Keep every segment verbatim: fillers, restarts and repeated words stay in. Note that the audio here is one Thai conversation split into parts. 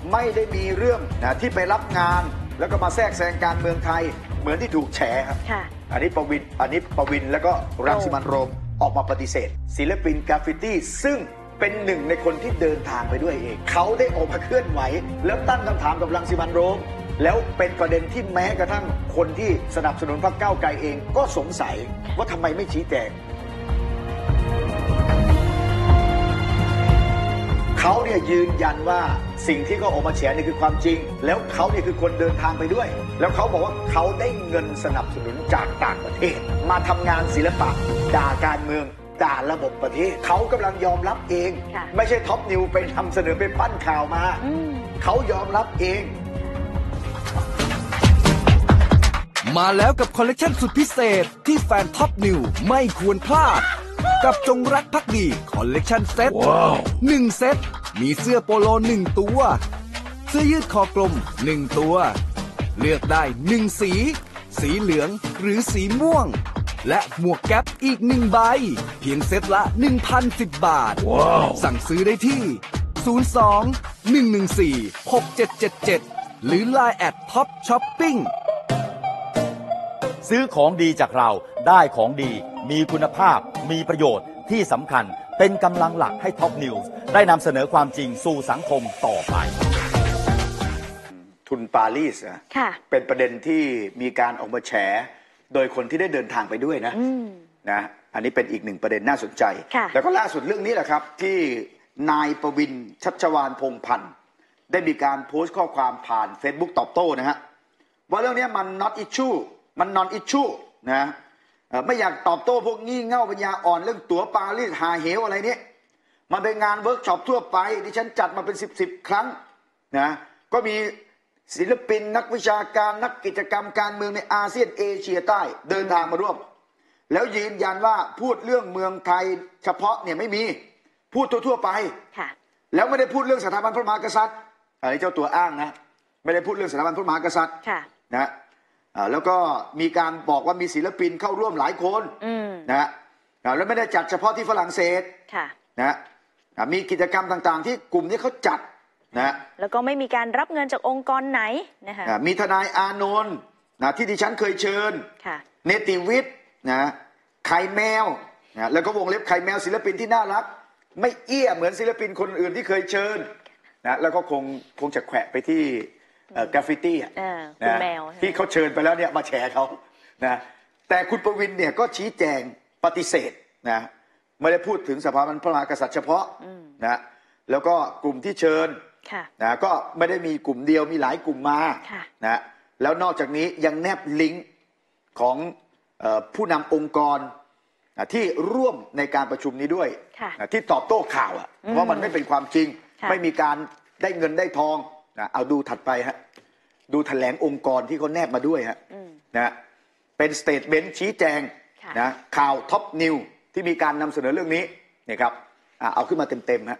ไม่ได้มีเรื่องนะที่ไปรับงานแล้วก็มาแทรกแซงการเมืองไทยเหมือนที่ถูกแฉครับอันนี้ประวินอันนี้ประวินแล้วก็รังสิมันต์โรมออกมาปฏิเสธศิลปินกราฟฟิตี้ซึ่งเป็นหนึ่งในคนที่เดินทางไปด้วยเองเขาได้ออกมาเคลื่อนไหวแล้วตั้งคำถามกับรังสิมันต์โรมแล้วเป็นประเด็นที่แม้กระทั่งคนที่สนับสนุนพรรคก้าวไกลเองก็สงสัยว่าทำไมไม่ชี้แจงเขาเนี่ยยืนยันว่าสิ่งที่เขาออกมาแฉนี่คือความจริงแล้วเขาเนี่ยคือคนเดินทางไปด้วยแล้วเขาบอกว่าเขาได้เงินสนับสนุนจากต่างประเทศมาทำงานศิลปะด่าการเมืองด่าระบบประเทศเขากำลังยอมรับเองไม่ใช่ท็อปนิวไปนำเสนอไปปั้นข่าวมาเขายอมรับเองมาแล้วกับคอลเลกชันสุดพิเศษที่แฟนท็อปนิวไม่ควรพลาดกับจงรักภักดีคอลเลกชันเซตหนึ่งเซตมีเสื้อโปโลหนึ่งตัวเสื้อยืดคอกลมหนึ่งตัวเลือกได้หนึ่งสีสีเหลืองหรือสีม่วงและหมวกแก๊ปอีกหนึ่งใบเพียงเซตละ หนึ่งพันสิบ บาท wow. สั่งซื้อได้ที่ศูนย์ สอง หนึ่ง หนึ่ง สี่ หก เจ็ด เจ็ด เจ็ดหรือ ไลน์ แอท ท็อป ช้อปปิ้งซื้อของดีจากเราได้ของดีมีคุณภาพมีประโยชน์ที่สำคัญเป็นกำลังหลักให้ท็อปนิวส์ได้นำเสนอความจริงสู่สังคมต่อไปทุนปารีสนะเป็นประเด็นที่มีการออกมาแฉโดยคนที่ได้เดินทางไปด้วยนะนะอันนี้เป็นอีกหนึ่งประเด็นน่าสนใจแล้วก็ล่าสุดเรื่องนี้แหละครับที่นายประวินชัชวาลพงษ์พันธ์ได้มีการโพสต์ข้อความผ่าน Facebook ตอบโต้นะฮะว่าเรื่องนี้มัน not issue มัน non issue นะไม่อยากตอบโต้พวกงี่เง่าปัญญาอ่อนเรื่องตั๋วปารีสหาเหวอะไรนี้มันเป็นงานเวิร์กช็อปทั่วไปที่ฉันจัดมาเป็นสิบสิบครั้งนะก็มีศิลปินนักวิชาการนักกิจกรรมการเมืองในอาเซียนเอเชียใต้เดินทางมาร่วมแล้วยืนยันว่าพูดเรื่องเมืองไทยเฉพาะเนี่ยไม่มีพูดทั่วๆไปแล้วไม่ได้พูดเรื่องสถาบันพระมหากษัตริย์อะไรเจ้าตัวอ้างนะไม่ได้พูดเรื่องสถาบันพระมหากษัตริย์นะแล้วก็มีการบอกว่ามีศิลปินเข้าร่วมหลายคนนะแล้วไม่ได้จัดเฉพาะที่ฝรั่งเศสนะมีกิจกรรมต่างๆที่กลุ่มนี้เขาจัดนะแล้วก็ไม่มีการรับเงินจากองค์กรไหนนะคะมีทนายอานนท์นะที่ดิฉันเคยเชิญเนติวิทย์นะไข่แมวนะแล้วก็วงเล็บไข่แมวศิลปินที่น่ารักไม่เอี้ยเหมือนศิลปินคนอื่นที่เคยเชิญนะแล้วก็คงคงจะแขวะไปที่กราฟฟิตี้อ่ะนะที่เขาเชิญไปแล้วเนี่ยมาแฉเขานะแต่คุณประวินเนี่ยก็ชี้แจงปฏิเสธนะไม่ได้พูดถึงสถาบันพระมหากษัตริย์เฉพาะนะแล้วก็กลุ่มที่เชิญนะก็ไม่ได้มีกลุ่มเดียวมีหลายกลุ่มมานะแล้วนอกจากนี้ยังแนบลิงก์ของผู้นำองค์กรที่ร่วมในการประชุมนี้ด้วยที่ตอบโต้ข่าวว่ามันไม่เป็นความจริงไม่มีการได้เงินได้ทองนะเอาดูถัดไปฮะดูแถลงองค์กรที่เขาแนบมาด้วยฮะนะเป็นสเตทเมนต์ชี้แจงนะข่าวท็อปนิวที่มีการนำเสนอเรื่องนี้นี่ครับเอาขึ้นมาเต็มๆฮะ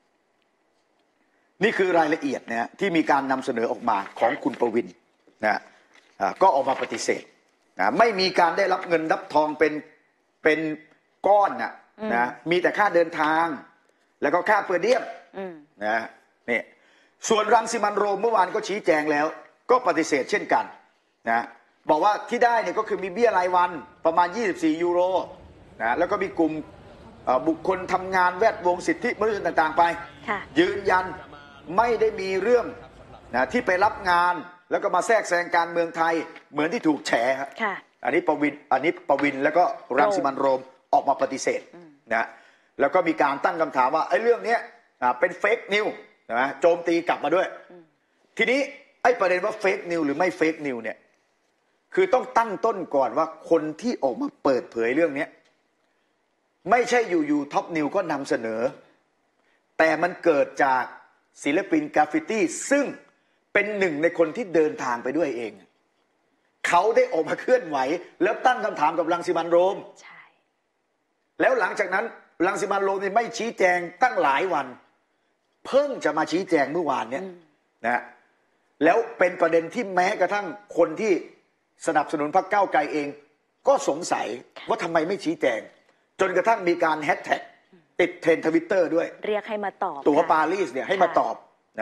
นี่คือรายละเอียดนะที่มีการนำเสนอออกมาของคุณประวินนะก็ออกมาปฏิเสธนะไม่มีการได้รับเงินรับทองเป็นเป็นก้อนนะนะมีแต่ค่าเดินทางแล้วก็ค่าเปอร์เดียมนะนี่ส่วนรังสิมันต์โรมเมื่อวานก็ชี้แจงแล้วก็ปฏิเสธเช่นกันนะบอกว่าที่ได้เนี่ยก็คือมีเบี้ยรายวันประมาณยี่สิบสี่ยูโรนะแล้วก็มีกลุ่มบุคคลทำงานแวดวงสิทธิมนุษยชนต่างๆไปยืนยันไม่ได้มีเรื่องนะที่ไปรับงานแล้วก็มาแทรกแซงการเมืองไทยเหมือนที่ถูกแฉครับอันนี้ประวินอันนี้ประวินแล้วก็รังสิมันต์โรมออกมาปฏิเสธนะแล้วก็มีการตั้งคำถามว่าไอ้เรื่องนี้เป็นเฟกนิวนะโจมตีกลับมาด้วยทีนี้ไอ้ประเด็นว่าเฟกนิวหรือไม่เฟกนิวเนี่ยคือต้องตั้งต้นก่อนว่าคนที่ออกมาเปิดเผยเรื่องนี้ไม่ใช่อยู่ๆท็อปนิวก็นำเสนอแต่มันเกิดจากศิลปินกราฟฟิตี้ซึ่งเป็นหนึ่งในคนที่เดินทางไปด้วยเองเขาได้ออกมาเคลื่อนไหวแล้วตั้งคำถามกับรังสิมันต์โรมแล้วหลังจากนั้นรังสิมันต์โรมนี่ไม่ชี้แจงตั้งหลายวันเพิ่งจะมาชี้แจงเมื่อวานเนี่ยนะแล้วเป็นประเด็นที่แม้กระทั่งคนที่สนับสนุนพรรคก้าวไกลเองก็สงสัยว่าทำไมไม่ชี้แจงจนกระทั่งมีการแฮชแท็กติดเทรนด์ทวิตเตอร์ด้วยเรียกให้มาตอบตั๋วปารีสเนี่ยให้มาตอบนะ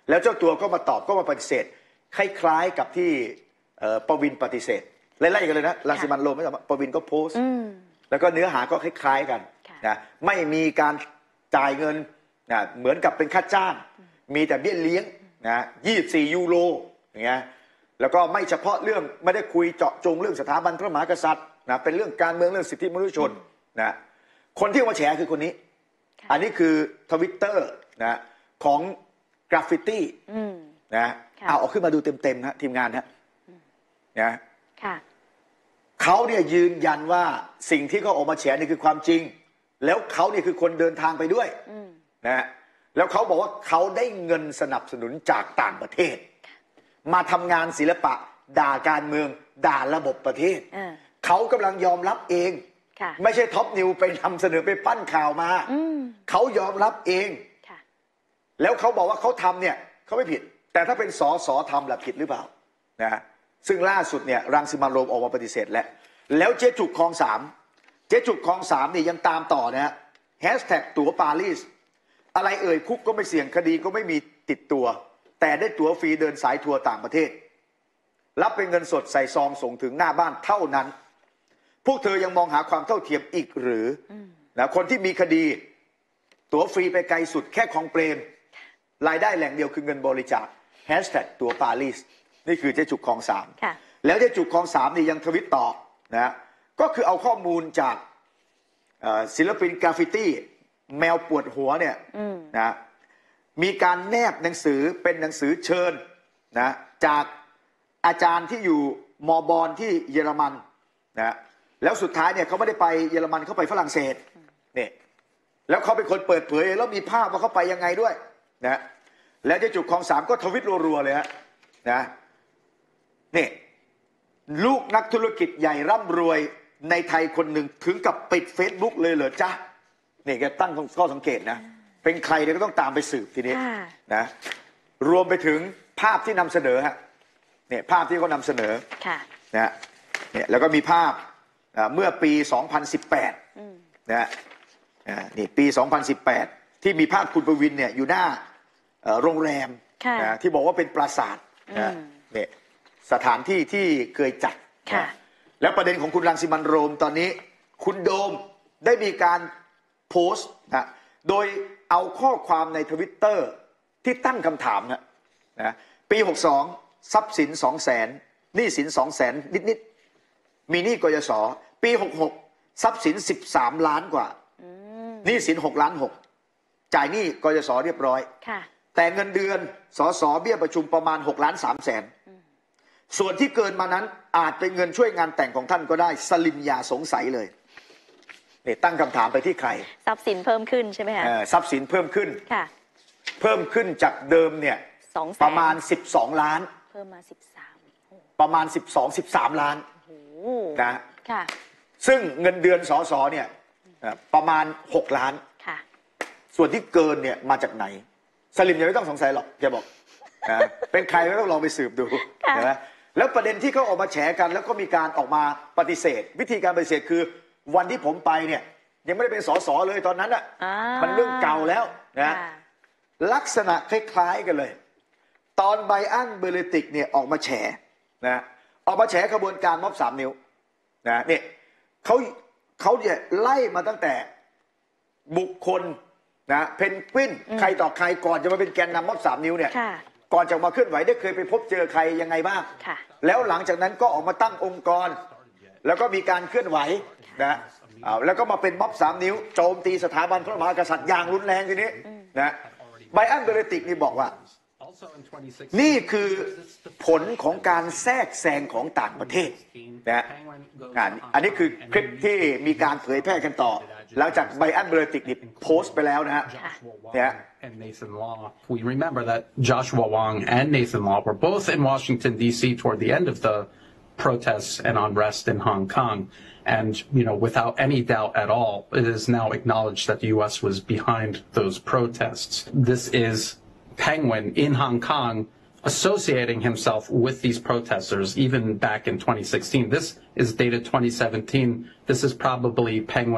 แล้วเจ้าตัวก็มาตอบก็มาปฏิเสธคล้ายๆกับที่ประวินปฏิเสธไล่ๆกันเลยนะรังสิมันต์โรมไม่ใช่ประวินก็โพสต์แล้วก็เนื้อหาก็คล้ายๆกันนะไม่มีการจ่ายเงินนะเหมือนกับเป็นค่าจ้างมีแต่เบี้ยเลี้ยงนะยี่สิบสี่ยูโรอย่างเงี้ยแล้วก็ไม่เฉพาะเรื่องไม่ได้คุยเจาะจงเรื่องสถาบันพระมหากษัตริย์นะเป็นเรื่องการเมืองเรื่องสิทธิมนุษยชนนะคนที่มาแฉคือคนนี้อันนี้คือทวิตเตอร์นะของกราฟฟิตี้นะเอาเอาขึ้นมาดูเต็มๆนะทีมงานนะนะเขาเนี่ยยืนยันว่าสิ่งที่เขาออกมาแฉนี่คือความจริงแล้วเขาเนี่ยคือคนเดินทางไปด้วยนะแล้วเขาบอกว่าเขาได้เงินสนับสนุนจากต่างประเทศมาทำงานศิลปะด่าการเมืองด่าระบบประเทศเขากำลังยอมรับเองไม่ใช่ท็อปนิวไปนำเสนอไปปั้นข่าวมาเขายอมรับเองแล้วเขาบอกว่าเขาทำเนี่ยเขาไม่ผิดแต่ถ้าเป็นสอสอทำล่ะผิดหรือเปล่านะซึ่งล่าสุดเนี่ยรังสิมันต์โรมออกมาปฏิเสธแล้วแล้วเจ๊จุกคลองสามเจ๊จุกคลองสามนี่ยังตามต่อนะฮะแฮชแท็กตั๋วปารีสอะไรเอ่ยคุกก็ไม่เสี่ยงคดีก็ไม่มีติดตัวแต่ได้ตั๋วฟรีเดินสายทัวร์ต่างประเทศรับเป็นเงินสดใส่ซองส่งถึงหน้าบ้านเท่านั้นพวกเธอยังมองหาความเท่าเทียมอีกหรือนะคนที่มีคดีตั๋วฟรีไปไกลสุดแค่ของเปรมรายได้แหล่งเดียวคือเงินบริจาคแฮชแท็กตั๋วปารีสนี่คือเจ๊จุกคลองสามแล้วเจ๊จุกคลองสามนี่ยังทวิตต่อนะก็คือเอาข้อมูลจากศิลปินกราฟฟิตี้แมวปวดหัวเนี่ยนะมีการแนบหนังสือเป็นหนังสือเชิญนะจากอาจารย์ที่อยู่มอบอนที่เยอรมันนะแล้วสุดท้ายเนี่ยเขาไม่ได้ไปเยอรมันเขาไปฝรั่งเศสนี่แล้วเขาเป็นคนเปิดเผยแล้วมีภาพว่าเขาไปยังไงด้วยนะแล้วเจ๊จุกคลองสามก็ทวิตรัวๆเลยฮะนะนี่ลูกนักธุรกิจใหญ่ร่ำรวยในไทยคนหนึ่งถึงกับปิด เฟซบุ๊ก เลยเหรอจ๊ะนี่แกตั้งข้อสังเกตนะเป็นใครเนี่ยก็ต้องตามไปสืบทีนี้นะรวมไปถึงภาพที่นำเสนอฮะเนี่ยภาพที่เขานำเสนอนะเนี่ยแล้วก็มีภาพเมื่อปีสองพันสิบแปดนะนี่ปีสองพันสิบแปดที่มีภาพคุณประวินเนี่ยอยู่หน้าโรงแรมนะที่บอกว่าเป็นปราสาทนะเนี่ยสถานที่ที่เคยจัดแล้วประเด็นของคุณรังสิมันต์โรมตอนนี้คุณโดมได้มีการโพสต์นะโดยเอาข้อความในทวิตเตอร์ที่ตั้งคำถามนะนะปีหกสองทรัพย์สินสองแสนหนี้สินสองแสนนิดๆมีหนี้กยศปีหกหกทรัพย์สินสิบสามล้านกว่าหนี้สินหกล้านหกจ่ายหนี้กยศเรียบร้อยแต่เงินเดือนสสเบี้ยประชุมประมาณหกล้านสามแสนส่วนที่เกินมานั้นอาจเป็นเงินช่วยงานแต่งของท่านก็ได้สลิมอย่าสงสัยเลยเนี่ยตั้งคำถามไปที่ใครทรัพย์สินเพิ่มขึ้นใช่ไหมคะทรัพย์สินเพิ่มขึ้นเพิ่มขึ้นจากเดิมเนี่ยประมาณสิบสองล้านเพิ่มมาสิบสามประมาณสิบสอง สิบสามล้านนะซึ่งเงินเดือนสสเนี่ยประมาณหกล้านส่วนที่เกินเนี่ยมาจากไหนสลิมยังไม่ต้องสงสัยหรอกแกบอกเป็นใครไม่ต้องลองไปสืบดูนะแล้วประเด็นที่เขาออกมาแฉกันแล้วก็มีการออกมาปฏิเสธวิธีการปฏิเสธคือวันที่ผมไปเนี่ยยังไม่ได้เป็นสสเลยตอนนั้นอ่ะมันเรื่องเก่าแล้วนะลักษณะคล้ายๆกันเลยตอนไบอันเบอร์ติกเนี่ยออกมาแฉนะออกมาแฉขบวนการม็อบสามนิ้วนะเนี่ยเขาเขาเนี่ยไล่มาตั้งแต่บุคคลนะเพนกวินใครต่อใครก่อนจะมาเป็นแกนนำม็อบสามนิ้วเนี่ยก่อนจะมาเคลื่อนไหวได้เคยไปพบเจอใครยังไงบ้างแล้วหลังจากนั้นก็ออกมาตั้งองค์กรแล้วก็มีการเคลื่อนไหวนะแล้วก็มาเป็นม็อบสามนิ้วโจมตีสถาบันพระมหากษัตริย์อย่างรุนแรงทีนี้นะไบอันเบอร์ติกนี่บอกว่านี่คือผลของการแทรกแซงของต่างประเทศนะอันนี้คือคลิปที่มีการเผยแพร่กันต่อหลังจากไบอันเบอร์ติกนี่โพสต์ไปแล้วนะฮะเนี่ย And Nathan Law. We remember that Joshua Wong and Nathan Law were both in Washington, D C toward the end of the protests and unrest in Hong Kong. And, you know, without any doubt at all, it is now acknowledged that the U S was behind those protests. This is Penguin in Hong Kong associating himself with these protesters, even back in twenty sixteen. This is dated twenty seventeen. This is probably Penguin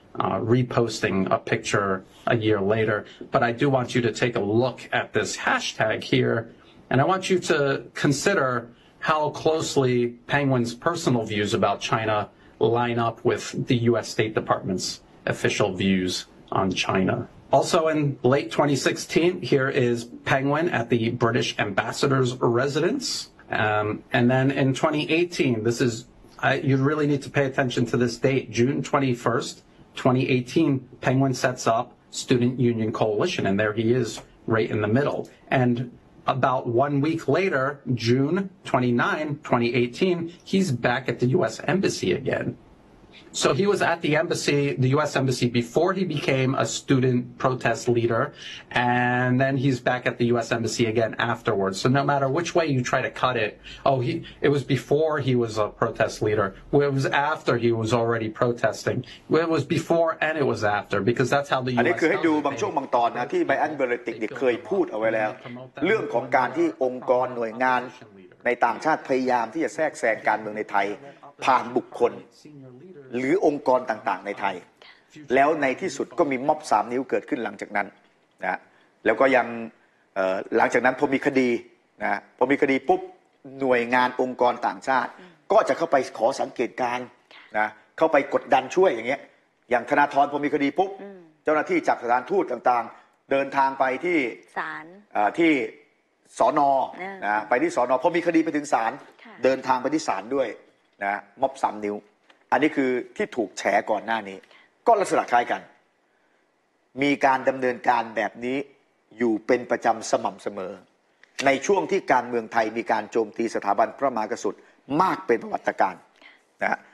uh, reposting a picture a year later. But I do want you to take a look at this hashtag here, and I want you to consider how closely Penguin's personal views about China line up with the U S State Department's official views on China. Also in late twenty sixteen, here is Penguin at the British ambassador's residence. Um, and then in twenty eighteen, this is, I, you really need to pay attention to this date, June twenty-first, twenty eighteen, Penguin sets up Student Union Coalition, and there he is right in the middle. And about one week later, June twenty-ninth, twenty eighteen, he's back at the U S Embassy again. So he was at the embassy, the U S Embassy, before he became a student protest leader, and then he's back at the U S Embassy again afterwards. So no matter which way you try to cut it, oh, he it was before he was a protest leader, it was after he was already protesting, it was before and it was after, because that's how the อัน U นี้ S คือให้ดูบางช่วงบางตอนนะที่ไบรอันเบอร์เลติกเนี่ยเคยพูดเอาไว้แล้ว เรื่องของการที่องค์กรหน่วยงานในต่างชาติพยายามที่จะแทรกแซงการเมืองในไทยผ่านบุคคลหรือองค์กรต่างๆในไทยแล้วในที่สุดก็มีม็อบสามนิ้วเกิดขึ้นหลังจากนั้นนะแล้วก็ยังหลังจากนั้นพอมีคดีนะพอมีคดีปุ๊บหน่วยงานองค์กรต่างชาติก็จะเข้าไปขอสังเกตการณ์นะเข้าไปกดดันช่วยอย่างเงี้ยอย่างธนาธรพอมีคดีปุ๊บเจ้าหน้าที่จากสถานทูตต่างๆเดินทางไปที่ศาลที่สนนะไปที่สนพอมีคดีไปถึงศาลเดินทางไปที่ศาลด้วยนะม็อบสามนิ้วอันนี้คือที่ถูกแฉก่อนหน้านี้ก็ลักษณะคล้ายกันมีการดำเนินการแบบนี้อยู่เป็นประจำสม่ำเสมอในช่วงที่การเมืองไทยมีการโจมตีสถาบันพระมหากษัตริย์มากเป็นประวัติการณ์นะ